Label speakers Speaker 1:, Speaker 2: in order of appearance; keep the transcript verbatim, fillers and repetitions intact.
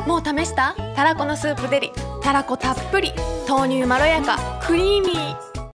Speaker 1: もう試したたらこのスープデリ。たらこたっぷり、豆乳まろやか、クリーミー。